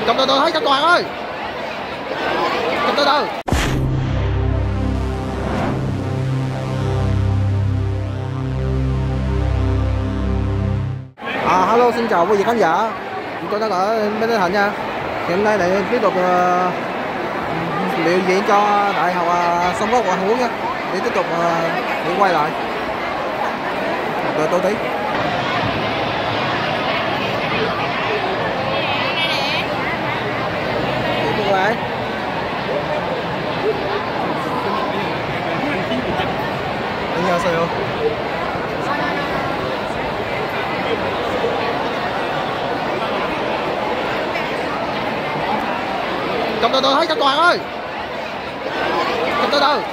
Cầm từ từ thấy cho Toàn ơi. Cầm từ từ. Hello, xin chào quý vị khán giả. Chúng tôi đang ở Bến Thành nha. Hiện nay lại tiếp tục biểu diễn cho Đại học Sông Gốc Ngoại Hữu nha. Để tiếp tục để quay lại. Đợi tôi tí. Tiếp tục lại. 안녕하세요. Cầm từ từ thấy cho Toàn ơi. Cầm từ từ.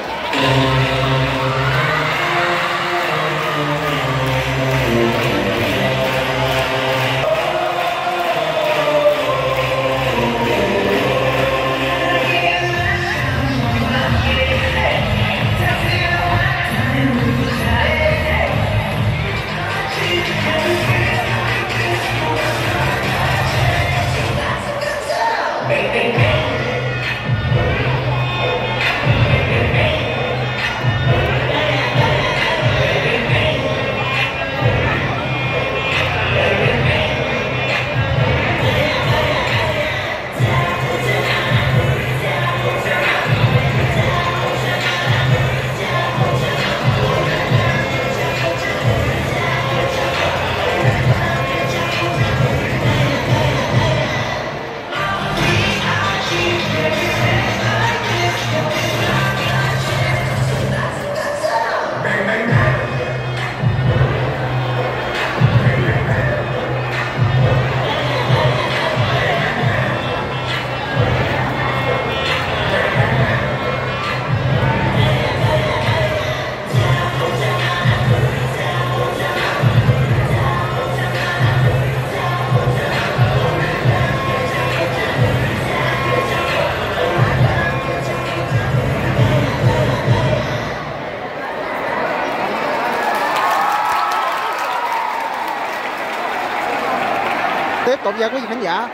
Tiếp tục nha quý vị khán giả.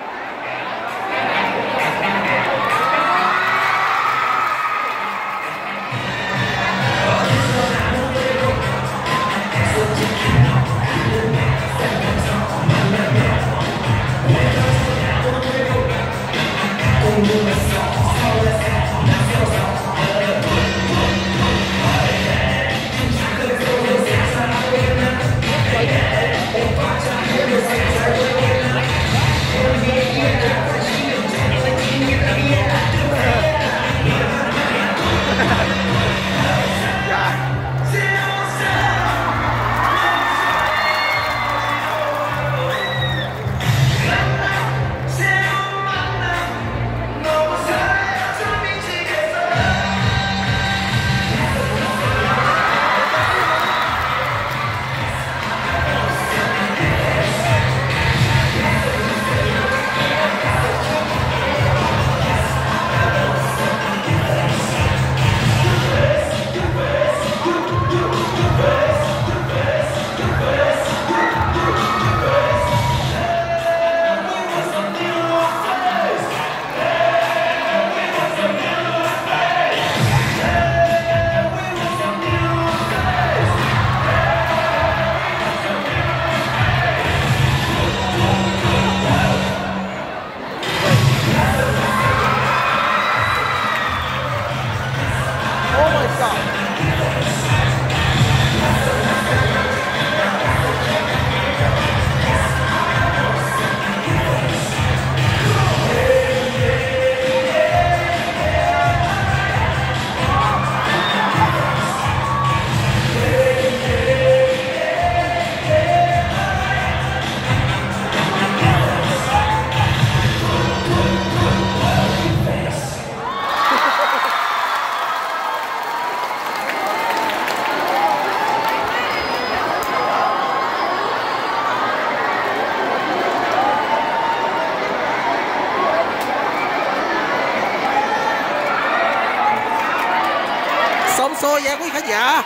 Xong xuôi vậy quý khán giả.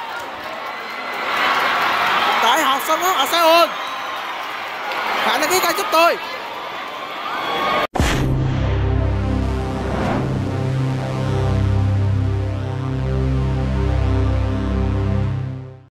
Đại học Sông Gốc Seoul, hãy đăng ký kênh giúp tôi.